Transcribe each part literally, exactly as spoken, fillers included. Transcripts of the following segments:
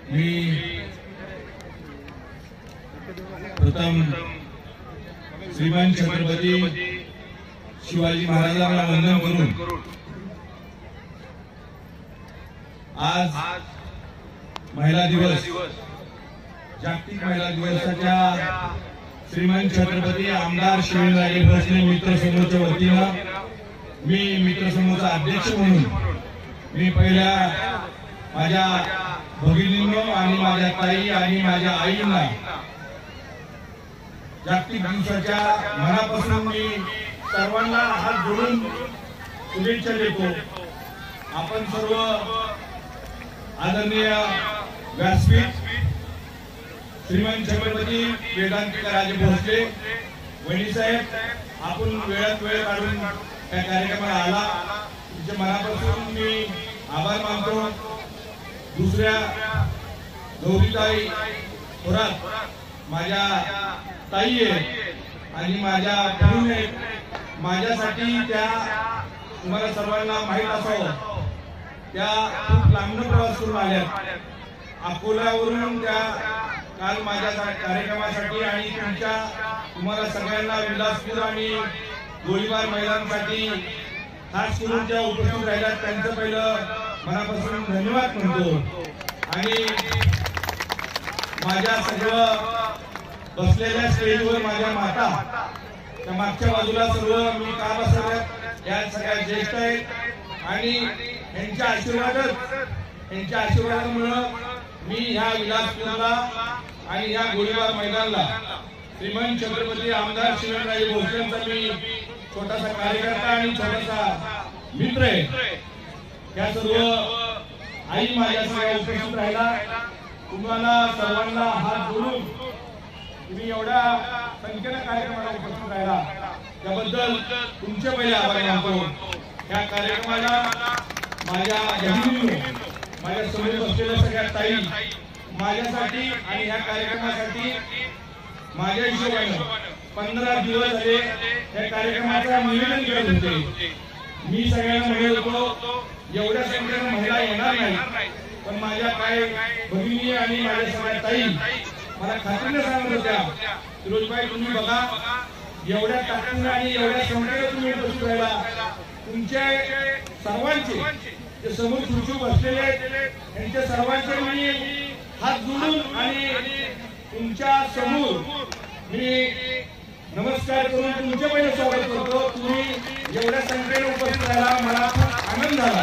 मी प्रथम श्रीमान छत्रपती शिवाजी महाराजांना वंदन करून आज महिला दिवस जागतिक महिला दिवसाच्या श्रीमान छत्रपती आमदार शिवेंद्रराजे भोसले मित्र समूहाच्या वतीनं मी मित्र समूहाचा अध्यक्ष म्हणून मी पहिल्या माझ्या भगिनींनो आणि माझ्या ताई आणि माझ्या आईंना जागतिक दिवसाच्या मनापासून मी सर्वांना हात जोडून शुभेच्छा देतो। आपण सर्व आदरणीय व्यासपीठ श्रीमान छत्रपती वेदांतिका भोसले वहिनी साहेब, आपण वेळात वेळ काढून त्या कार्यक्रमाला आला, तुमच्या मनापासून मी आभार मानतो। दुसऱ्या गौरीताई थोरात माझ्या ताई आहेत आणि माझ्या बहिणी आहेत। माझ्यासाठी त्या तुम्हाला सर्वांना माहीत असावं, त्या खूप लांब प्रवास करून आल्या। अकोल्यावरून त्या काल माझ्या कार्यक्रमासाठी आणि तुमच्या तुम्हाला सगळ्यांना विलासपूर आणि गोळीबार मैदानासाठी खास करून त्या उपस्थित राहिल्या, त्यांचं पहिलं मनापासून धन्यवाद म्हणतो। आणि माझ्या सगळं बसलेल्या स्टेजवर माझ्या माता, त्या मागच्या बाजूला सर्व मी का बसवल्यात या सगळ्या ज्येष्ठ आहेत आणि यांच्या आशीर्वादच यांच्या आशीर्वादामुळे मी ह्या विलासपूरला आणि ह्या गोळीबार मैदानाला श्रीमान छत्रपती आमदार शिवेंद्रराजे भोसलेंचा मी छोटासा कार्यकर्ता आणि छोटासा मित्र आहे। त्या सर्व आई माझ्या सगळ्या उपस्थित राहिला, तुम्हाला सर्वांना हात जोडून तुम्ही एवढ्या संख्येने कार्यक्रमाला उपस्थित राहिला त्याबद्दल तुमचे पहिले आभार मानतो। या कार्यक्रमाला माझ्या बहिणींनो, माझ्या समोर बसलेल्या सगळ्या ताई, माझ्यासाठी आणि या कार्यक्रमासाठी माझ्या हिशोबाने पंधरा दिवस झाले या कार्यक्रमाचा नियोजन करत होते। मी सगळ्यांना म्हणत होतो एवढ्या संख्येने महिला येणार नाही, पण माझ्या काय भगिनी आणि माझ्या सगळ्या ताई मला खात्रीने सांगत होत्या, फिरोजबाई तुम्ही बघा एवढ्या टाक्यांना आणि एवढ्या संख्येने तुम्ही उपस्थित राहिला, तुमचे सर्वांचे जे समोर खुर्ची बसलेले आहेत त्यांच्या सर्वांचे मी हात जोडून आणि तुमच्या समोर मी नमस्कार करून तुमचे पहिले स्वागत करतो। तुम्ही एवढ्या संख्येने उपस्थित राहिला, मला खूप आनंद झाला।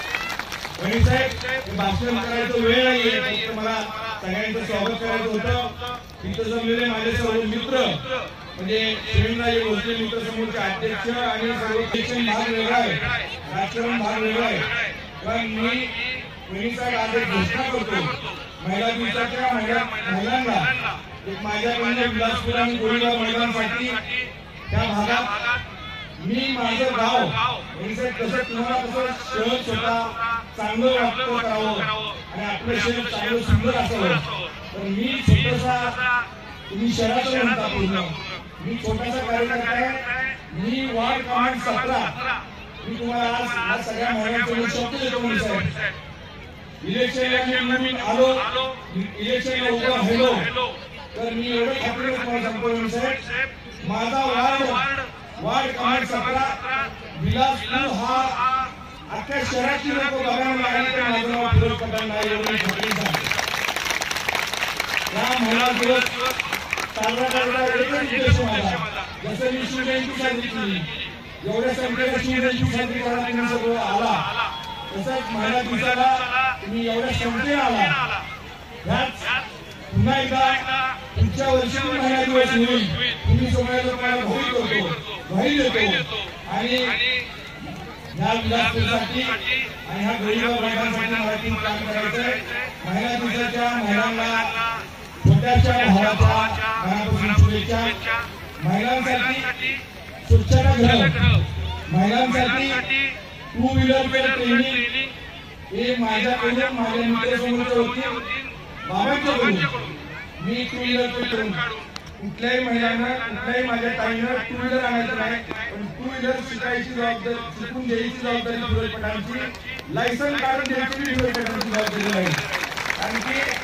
वहिनी साहेब, भाषण करायचं वेळ नाहीये, फक्त मला सगळ्यांचं स्वागत करायचं होतं। तिथं जमलेले माझे सर्व मित्र म्हणजे शिवेंद्रराजे भोसले मित्र समूहाचे अध्यक्ष आणि सर्व शिक्षण भाग वेगळा आहे, राजकारण भाग वेगळा आहे, पण मी वहिनी साहेब आज एक घोषणा करतो, महिला दिवसाच्या महिलांना एक माझ्याकडे विलासपूर आणि गोळीबार मैदानासाठी त्या भागात मी माझं गाव म्हणजे कसं तुम्हाला कसं शहर स्वतः चांगलं वाटतं करावं आणि आपलं शहर चांगलं सुंदर असावं, तर मी छोटासा तुम्ही शहराचं म्हणता पूर्ण मी छोटासा कार्यकर्ता आहे। मी वार्ड क्रमांक सतरा मी तुम्हाला आज आज सगळ्या महिलांचे शब्द देतो। म्हणून साहेब इलेक्शनला मी आलो, इलेक्शनला उभं राहिलो, तर मी एवढं खात्रीने तुम्हाला सांगतो साहेब, माझा वार्ड वार्ड क्रमांक सतरा विलासपूर हा अख्ख्या शहराची लोक बघायला लागले तर माझं नाव फिरोज पठाण नाही, एवढी खात्री सांगतो। या महिला दिवस साजरा करायचा एकच उद्देश माझा, जसं मी शिवजयंती साजरी केली, एवढ्या संख्येने शिवजयंती साजरी करायला तुम्ही सगळं आला, तसंच महिला दिवसाला तुम्ही एवढ्या संख्येने आला। ह्याच पुन्हा एकदा पुढच्या वर्षी महिला दिवस होईल, तुम्ही सगळ्या लोकांना भाई देतो भाई देतो आणि ह्या विलासपूरसाठी आणि ह्या गोळीबार मैदानासाठी मला तीन काम करायचंय। महिला दिवसाच्या महिलांना छोट्याशा भावाच्या मनापासून शुभेच्छा। महिलांसाठी स्वच्छता गृह, महिलांसाठी टू व्हीलर ट्रेनिंग हे माझ्याकडून माझ्या मित्रासमोरच्या वतीने बाबांच्याकडून मी टू व्हीलर करून कुठल्याही महिलांना कुठल्याही माझ्या ताईनं टू व्हीलर आणायचं नाही, पण टू व्हीलर शिकायची जबाबदारी शिकून द्यायची जबाबदारी फिरोज पठाणची, लायसन काढून द्यायची फिरोज पठाणची जबाबदारी आहे। कारण की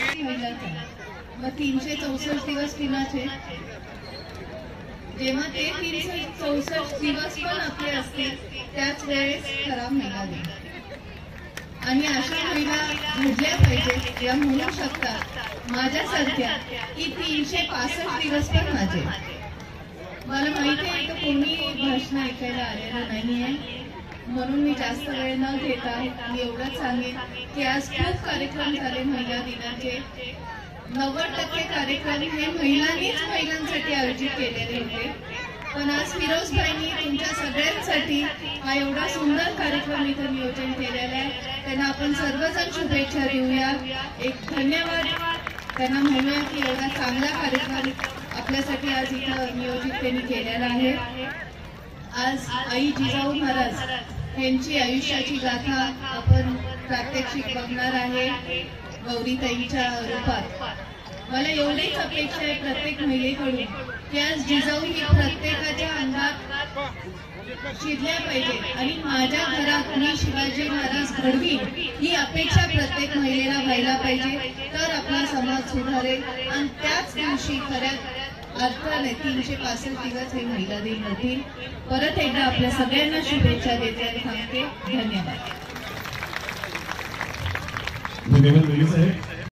महिलाचा, मग तीनशे चौसष्ट दिवस कुणाचे? जेव्हा ते तीनशे चौसष्ट दिवस पण आपले असतील त्याच वेळेस खराब महिला दिन. आणि अशा महिला घडल्या पाहिजे या म्हणू शकतात माझ्यासारख्या की तीनशे पासष्ट दिवस पण माझे. मला माहिती आहे की कोणी भाषण ऐकायला आलेलं नाहीये, म्हणून मी जास्त वेळ न घेता मी एवढंच सांगेन की आज खूप कार्यक्रम झाले महिला दिनाचे. नव्वद टक्के कार्यक्रम हे महिलांनीच महिलांसाठी आयोजित केलेले होते, पण आज फिरोजभाईंनी तुमच्या सगळ्यांसाठी हा एवढा सुंदर कार्यक्रम इथं नियोजन केलेला आहे. त्यांना आपण सर्वजण शुभेच्छा देऊया, एक धन्यवाद त्यांना म्हणूया की एवढा चांगला कार्यक्रम आपल्यासाठी आज इथं नियोजित त्यांनी केलेला आहे. आज आई जिजाऊ महाराज यांची आयुष्याची गाथा आपण प्रात्यक्षिक बघणार आहे गौरीताईंच्या रूपात. मला एवढीच अपेक्षा आहे प्रत्येक महिलेकडून की आज जिजाऊ ही प्रत्येकाच्या अंगात शिरल्या पाहिजे आणि माझ्या घरात मी शिवाजी महाराज घडवी ही अपेक्षा प्रत्येक महिलेला व्हायला पाहिजे, तर आपला समाज सुधारेल. आणि त्याच दिवशी खऱ्यात अर्थाने तीनशे पासष्ट दिवस हे महिला दिन होतील. परत एकदा आपल्या सगळ्यांना शुभेच्छा देते आणि सांगते धन्यवाद. धन्यवाद.